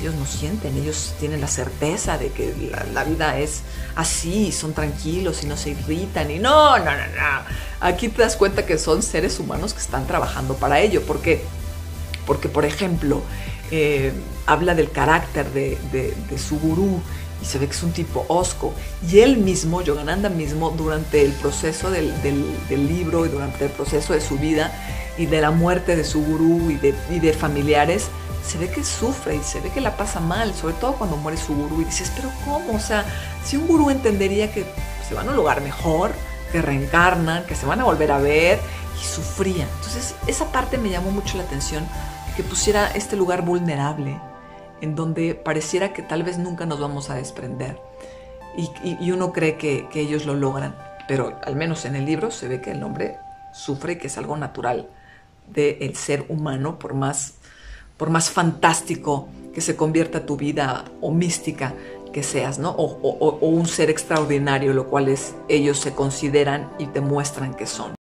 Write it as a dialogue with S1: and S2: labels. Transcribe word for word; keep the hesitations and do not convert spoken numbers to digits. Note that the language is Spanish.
S1: ellos no sienten, ellos tienen la certeza de que la, la vida es así, son tranquilos y no se irritan y no, no, no, no. Aquí te das cuenta que son seres humanos que están trabajando para ello, porque, porque por ejemplo, eh, habla del carácter de, de, de su gurú y se ve que es un tipo hosco, y él mismo, Yogananda mismo, durante el proceso del, del, del libro y durante el proceso de su vida y de la muerte de su gurú y de, y de familiares, se ve que sufre y se ve que la pasa mal, sobre todo cuando muere su gurú, y dices, pero ¿cómo? O sea, si un gurú entendería que se van a un lugar mejor, que reencarnan, que se van a volver a ver, y sufrían. Entonces, esa parte me llamó mucho la atención, que pusiera este lugar vulnerable, en donde pareciera que tal vez nunca nos vamos a desprender. Y, y, y uno cree que, que ellos lo logran, pero al menos en el libro se ve que el hombre sufre y que es algo natural del ser humano, por más, por más fantástico que se convierta tu vida o mística que seas, ¿no? O, o, o un ser extraordinario, lo cual es, ellos se consideran y demuestran que son.